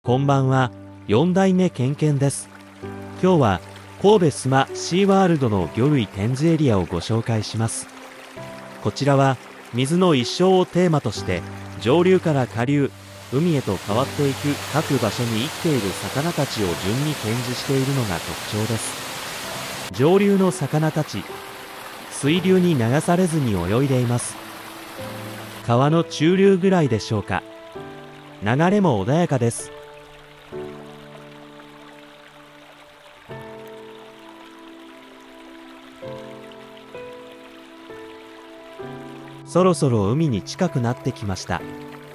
こんばんは、4代目ケンケンです。今日は神戸スマシーワールドの魚類展示エリアをご紹介します。こちらは水の一生をテーマとして上流から下流、海へと変わっていく各場所に生きている魚たちを順に展示しているのが特徴です。上流の魚たち、水流に流されずに泳いでいます。川の中流ぐらいでしょうか。流れも穏やかです。そろそろ海に近くなってきました。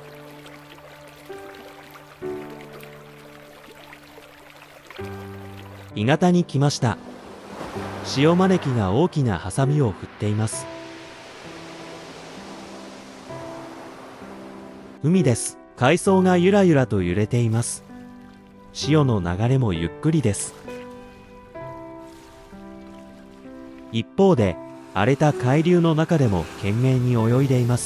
干潟に来ました。潮招きが大きなハサミを振っています。海です。海藻がゆらゆらと揺れています。潮の流れもゆっくりです。一方で荒れた海流の中でも懸命に泳いでいます。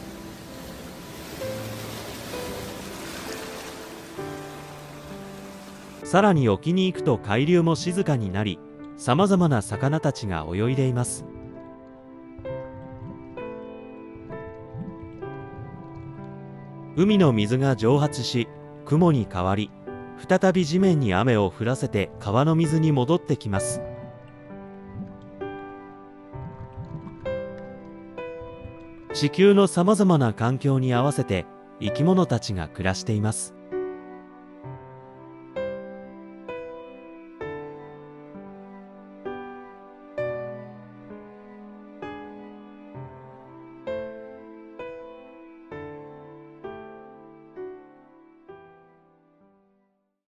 さらに沖に行くと海流も静かになり、さまざまな魚たちが泳いでいます。海の水が蒸発し、雲に変わり、再び地面に雨を降らせて川の水に戻ってきます。地球のさまざまな環境に合わせて生き物たちが暮らしています。